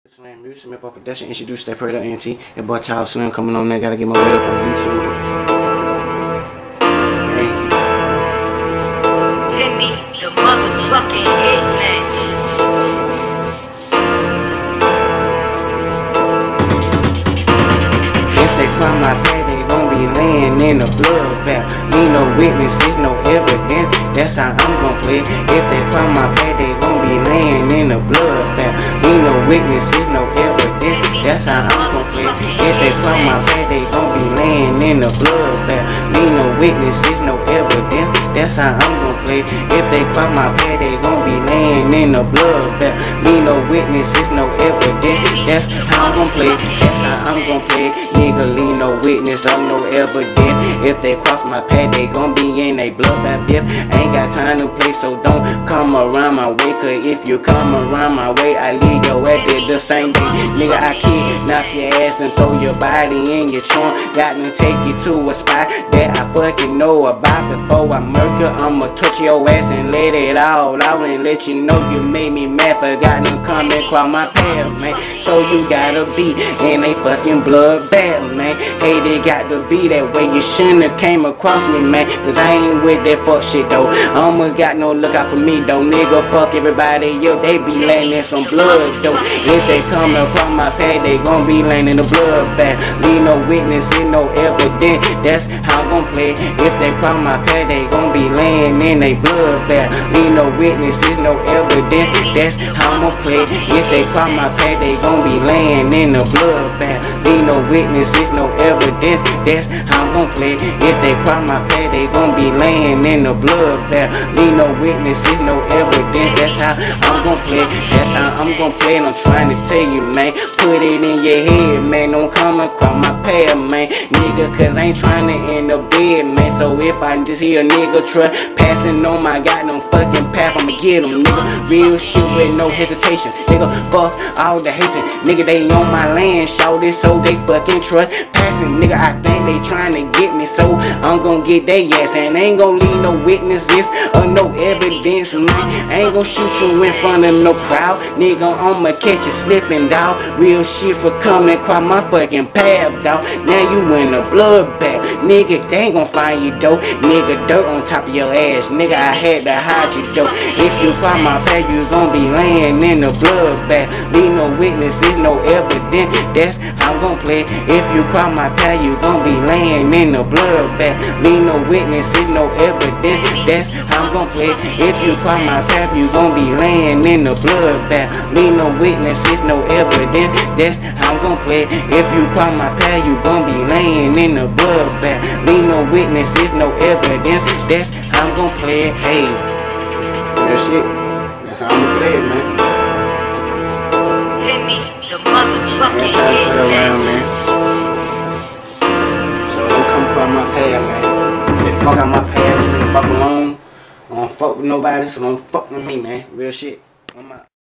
Slam Music, Smith up production, introduce that Predator Auntie. That boy Child Slim coming on there, gotta get my weight up on YouTube. Hey. Timmy, the motherfucking hitman. If they climb my pad, they gon' be laying in a bloodbath. Need no witnesses, no evidence, that's how I'm gon' play. If they climb my pad, they gon' be laying in a bloodbath. Need no witnesses, no evidence, that's how I'm gon' play. If they climb my pad, they gon' be laying in a bloodbath. Need no witnesses, no evidence, that's how I'm gon' play. If they climb my pad, they gon' be laying in a bloodbath. Need no witnesses, no evidence, that's how I'm gon' play. That's how I'm gon' play. Nigga, leave no witness or no evidence. If they cross my path, they gon' be in a bloodbath death. Ain't got time to play, so don't come around my way. Cause if you come around my way, I leave your ass there the same day. Nigga, I kidnap your ass and throw your body in your trunk. Got to take you to a spot that I fucking know about. Before I murder, I'ma touch your ass and let it all out and let you know you made me mad. Forgot to come and cross my path, man. So you gotta be in a fucking bloodbath, man. Hey, they got to be that way. You shouldn't have came across me, man. Cause I ain't with that fuck shit, though. I almost got no lookout for me, though. Nigga, fuck everybody, yo. They be laying in some blood, though. If they come across my path, they gon' be laying in the bloodbath. Leave no witnesses, no evidence, that's how I'm gon' play. If they cross my path, they gon' be laying in a bloodbath. Leave no witnesses, no evidence, that's how I'm gon' play. If they cross my path, they gon' be laying in a bloodbath. Leave no witnesses, no evidence, that's how I'm gon' play. If they cross my path, they gon' be laying in a bloodbath. Leave no witnesses, no evidence, that's how I'm gon' play. That's how I'm gon' play, and I'm trying to tell you, man. Put it in your head, man. Don't come across my path, man. Nigga, cause I ain't trying to end up dead, man. So if I just hear a nigga passing on my goddamn fucking path, I'ma get him, nigga. Real shit with no hesitation, nigga. Fuck all the hating, nigga. They on my land, shout it, so they fucking passing, nigga. I think they trying to get me, so I'm gon' get their ass. And I ain't gon' leave no witnesses or no evidence, man. I ain't gon' shoot you in front of no crowd, nigga. I'ma catch you slipping, dawg. Real shit for coming across my fucking path, dawg. Now you in a bloodbath, nigga. They ain't gon' find you, though. Nigga, dirt on top of your ass, nigga. I had to hide you, though. If you cross my path, you gon' be laying in a bloodbath. Leave no witnesses, no evidence, that's how I'm gon' play. If you cross my path, you gon' be laying in a bloodbath. Leave no witnesses, no evidence, that's how I'm gon' play. If you cross my path, you gon' be laying in a bloodbath. Leave no witnesses, no evidence, that's how I'm gon' play. If you cross my path, you gon' be laying in a bloodbath. Leave no witnesses, no evidence, that's how I'm gon' play. Hey, that shit, that's how I'm gon' play it, man. Timmy, the motherfucking Around, hitman. man. So don't come across my path, man. Say fuck out my path, leave me the fuck alone. I don't fuck with nobody, so don't fuck with me, man. Real shit. I'm out.